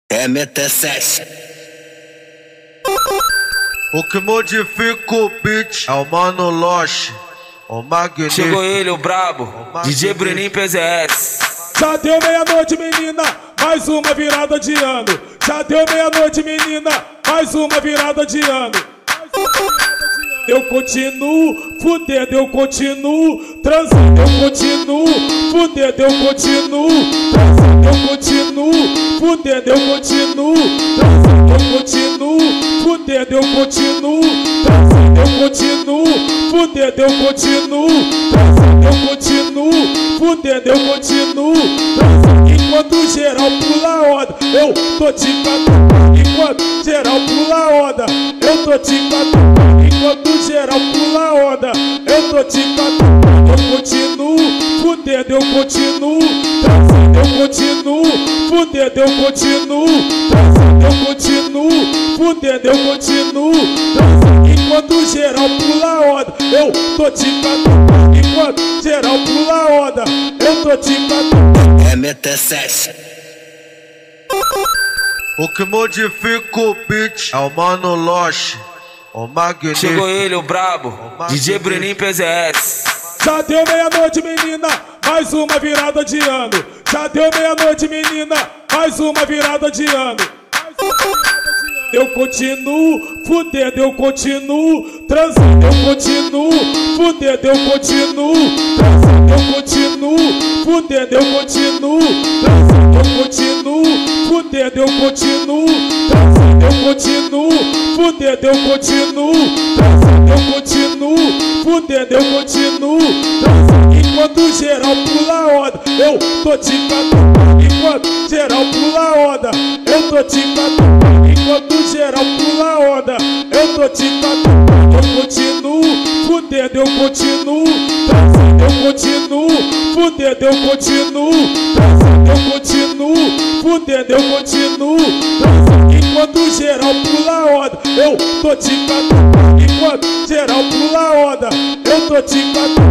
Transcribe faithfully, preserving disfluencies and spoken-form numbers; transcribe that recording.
M T sete. O que modifica o beat é o Mano Loche, o magnífico. Chegou ele, o brabo, D J Bruninho P Z S. Já deu meia-noite, menina, mais uma virada de ano. Já deu meia-noite, menina, mais uma virada de ano. Eu continuo fudendo, eu continuo transando, eu continuo fudendo, eu continuo transando, eu continuo fudendo, eu continuo transando, eu continuo fudendo, eu continuo transando, eu continuo fudendo, eu continuo transando, eu continuo fudendo, eu continuo transando. Enquanto geral pula onda, eu tô te catando. Enquanto geral pula onda, eu tô te catando. Enquanto geral pula onda, eu tô te catando. Eu continuo fudendo, eu continuo transando, eu continuo fudendo, eu continuo transando, eu continuo fudendo, eu continuo transando. Enquanto geral pula onda, eu tô te catando. Enquanto geral pula onda, eu tô te catando. M T sete. O que modifica o beat é o Mano Loche, o magnífico. Chegou ele, o brabo, D J Bruninho P Z S. Já deu meia-noite, menina, mais uma virada de ano. Já deu meia-noite, menina, mais uma virada de ano. Eu continuo fudendo, eu continuo transando, eu continuo fudendo, eu continuo transando, eu continuo fudendo, eu continuo transando, eu continuo fudendo, eu continuo transando, eu continuo fudendo, eu continuo transando, eu continuo fudendo, eu continuo transando. Enquanto geral pula onda, eu tô te catando. Enquanto geral pula onda, eu tô te catando. Enquanto geral pula onda, eu tô te catando. Eu continuo fudendo, eu continuo transando, eu continuo fudendo, eu continuo transando, eu continuo fudendo, eu continuo transando. Enquanto geral pula onda, eu tô te catando. Enquanto geral pula onda, eu tô te catando.